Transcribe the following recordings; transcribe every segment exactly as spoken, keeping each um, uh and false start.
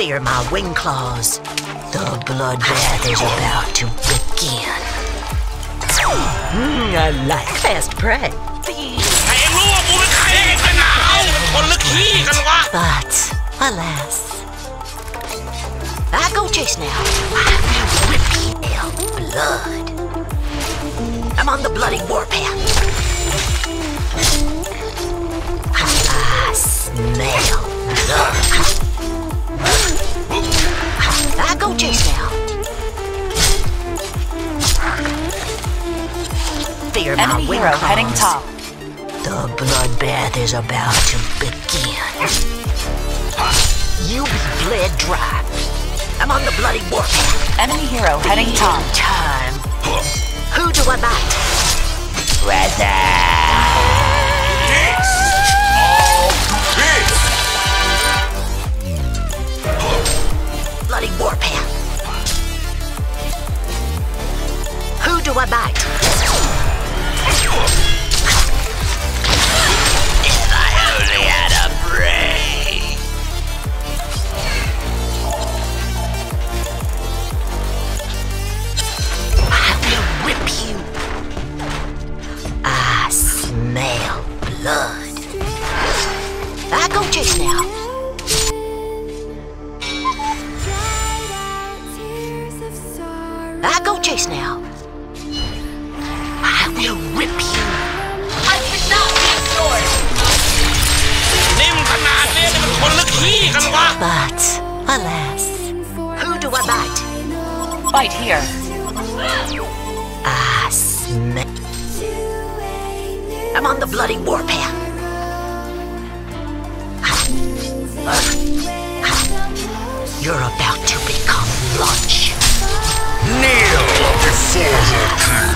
Fear my wing claws. The bloodbath is about to begin. Mm, I like fast prey. But alas, I go chase now. I will rip your blood. I'm on the bloody warpath. I smell blood. I go chase now. Fear my enemy wing hero claws. heading top. The bloodbath is about to begin. You be bled dry. I'm on the bloody warpath. Enemy hero heading top. Time. Who do I bite? Rather. This! All this! Bloody warpath. Who do I bite? If I only had a brain. I will whip you. I smell blood. I go chase now. I go chase now. I will rip you. I cannot be ignored. นี่มันขนาดนี้นี่มันคนลึกขี้กันวะ But alas, who do I bite? Fight here. I smell. I'm on the bloody warpath. You're about to become lunch. Kneel before your king.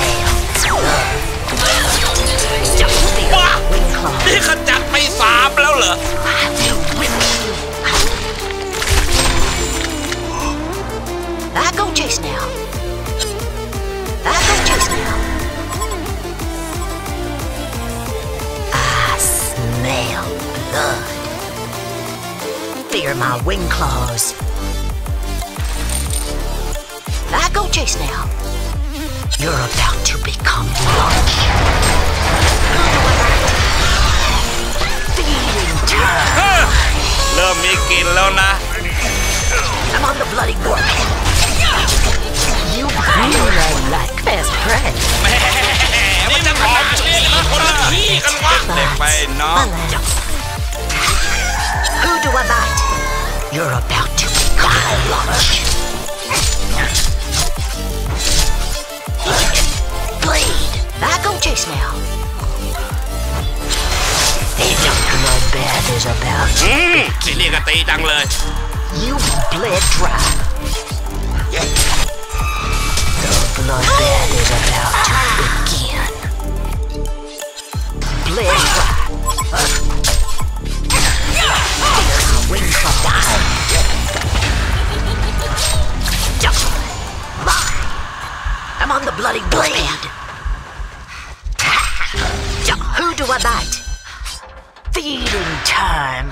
Nail. ว้า Wing claw. นี่ขจัดไปสามแล้วเหรอ I will whip you. I go chase now. I go chase now. I smell blood. Fear my wing claws. I go chase now. You're about to become lunch. Feeding เอ time. อเริ่มมีกลิ่นแล้วนะ I'm on the bloody warpath. You really like fast prey. แหมนี่มันขนาดนี้นี่มันคนลึกขี้กันวะเด็กไปน้อง Alas. Who do I bite? You're about to become lunch. Bleed. I go chase now. The bloodbath is about to อืมที่นี่ก็ตีจังเลย You be bled dry. The bloodbath is about to begin. Bled dry. Wing claws. I'm on the bloody blade. Who do I bite? Feeding time.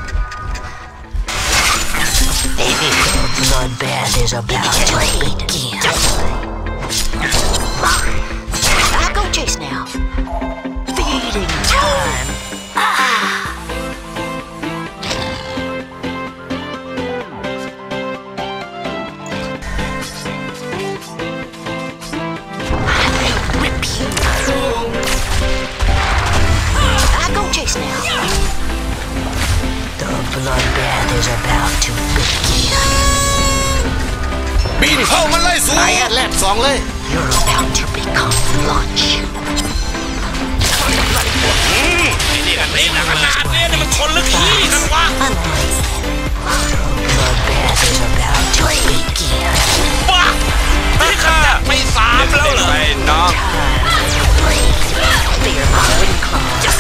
The bloodbath is about to begin. I go chase now. Feeding time. I will whip you. I go chase now. The bloodbath is about to begin. บินเข้ามาไล่สูงแลบสองเลย You're about to become lunch. อืมที่นี่ก็ตีขนาดนี้นี่มันคนลึกขี้กันวะ Alas. Bloodbath is about to begin. ว้านี่ขจัดไปสามแล้วเหรอไปน้อง Fear my wing claws.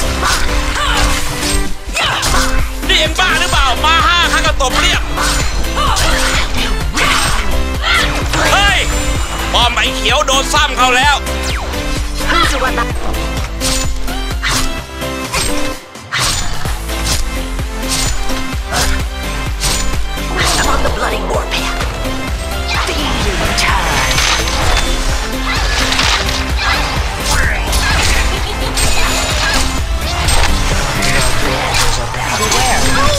นี่เอ็งบ้าหรือเปล่ามาห้าข้าก็ตบเรียบเฮ้ยบอมไอ้เขียวโดนซ้ำเขาแล้ว Who do I bite? on the bloody warpath. Feeding time. Beware.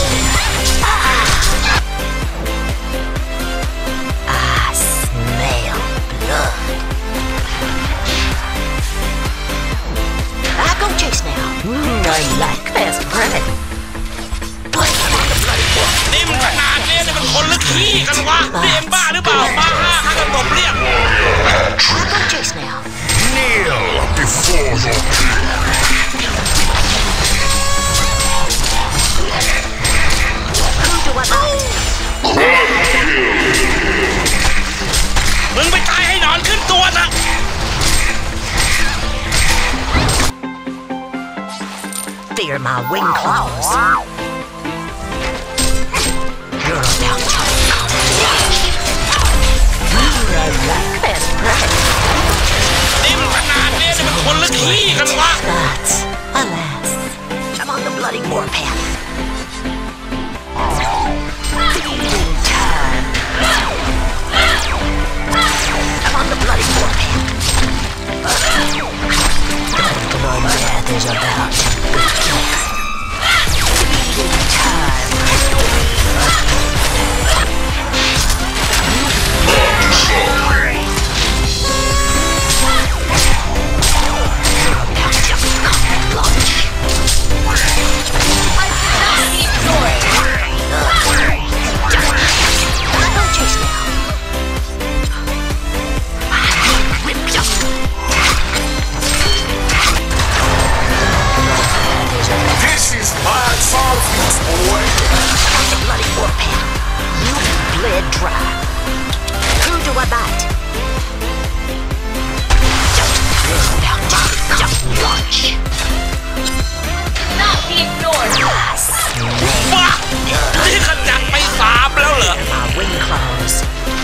I smell blood. I go chase now. Mm, I like fast bread. นี่มันขนาดนี้เนี่ยมันคนหรือขี้กันวะนี่เอ็งบ้าหรือเปล่ามาห้าข้างกันตบเรียก I go chase now. Kneel before your king. Who do I bite? มึงไปตายให้นอนขึ้นตัวนะ Fear my wing claws. You're about to come alive. I like fast bread. นี่มันขนาดนี้เนี่ยมันคนหรือขี้กันวะ But alas, I'm on the bloody warpath. Feeding time. I'm on the bloody warpath. The bloodbath is about to begin. Feeding time. This is my Southeast boy. On the bloody warpath. You bled dry. Who do I bite? You're about to become lunch. Not be ignored. I smell บ้านี่ขจัดไปสามแล้วเหรอ my wing claws.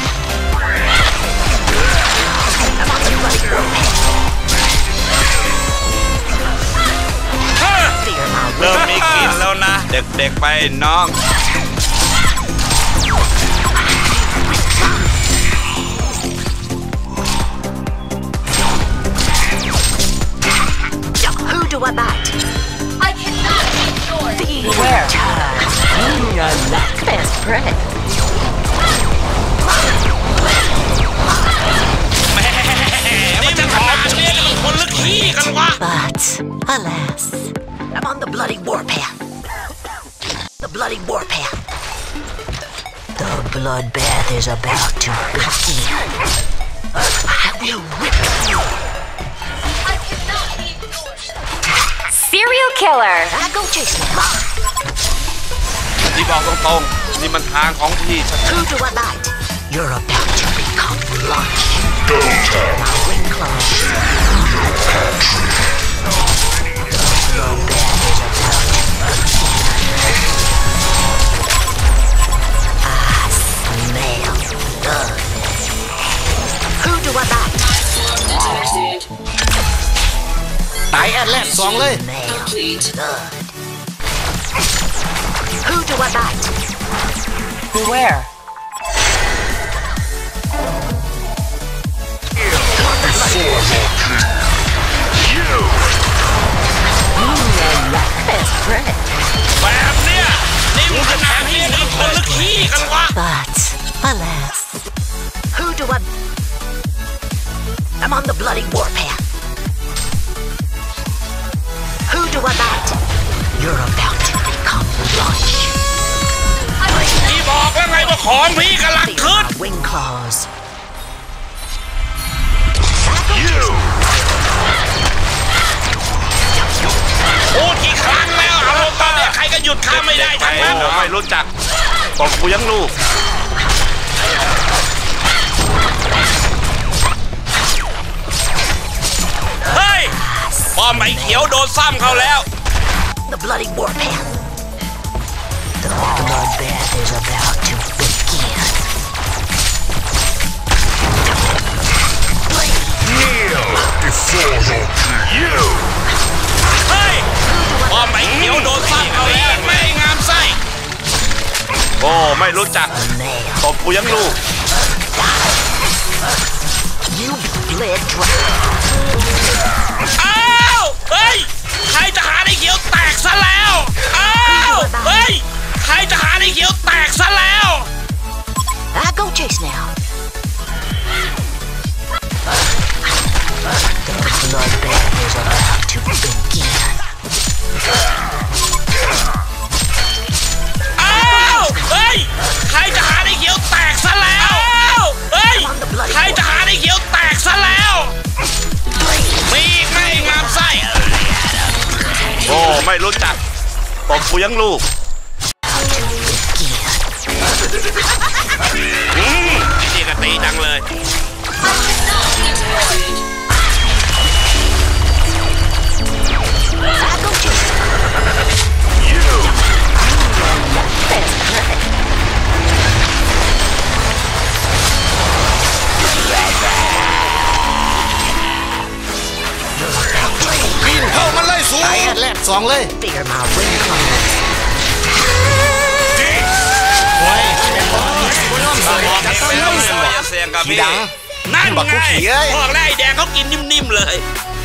I'm on the bloody warpath. เฮ้ย Fear my เริ่ม wing มีกินแล้วนะ เด็กๆไปน้อง Who do I bite? I cannot be ignored. Feeding Where? time. Mm, I like fast bread. แหมมันจะขนาดนี้เนี่ยมันคนหรือขี้กันวะ But alas, I'm on the bloody warpath. The bloody warpath. The bloodbath is about to begin. I will rip you. I cannot be ignored. Serial killer. I go chase now. ที่บอกตรงๆ นี่มันทางของพี่ Who do I bite? You're about to become lunch. My wing claws. The bloodbath is about to begin. I smell blood. Who do I bite? ตายอันแรกสองเลย Smell blood. Who do I bite? Beware. Fast bread. แบบเนี้ยนี่มันขนาดนี้เนี่ยมันคนหรือขี้กันวะ But alas, who do I? I'm on the bloody warpath. Who do I bite? You're about to become lunch. พี่บอกแล้วไงว่าของพี่กำลัง Feel ขึ้น my wing claws. พูดกี่ครั้งแล้วอารมณ์ตอนนี้ใครก็หยุดข้าไม่ได้ทั้งนั้นไม่รู้จักตบกูยังลูก เฮ้ยป้อมไอ้เขียวโดนซ้ำเขาแล้ว The bloody warpath. The bloodbath is about to begin. Kneel before your king. You. เฮ้ยป้อมไอ้เขียวโดนซ้ำเขาแล้วไม่งามไส้โอ้ไม่รู้จัก A male. ตบกูยังลูก You bled dry. อ้าวเฮ้ยใครจะหาไอ้เขียวแตกซะแล้วอ้าวเฮ้ยใครจะหาไอ้เขียวแตกซะแล้ว I go chase now. The bloodbath is about to begin. อ้าวเฮ้ยใครจะหาไอ้เขียวแตกซะแล้วอ้าวเฮ้ยใครจะหาไอ้เขียวแตกซะแล้วมีอีกไหม่งามไส้โอ้ไม่รู้จักตบกูยังลูก อืมนี่ก็ตีดังเลยบินเข้ามาเลยสูงแรกสองเลย Fear my ring clothes. โอ้ยเสียงกับขี้พี่ดังนั่นบักไงกูขี้เอ้ยบอกแล้วไอ้แดงเขากินนิ่มๆเลย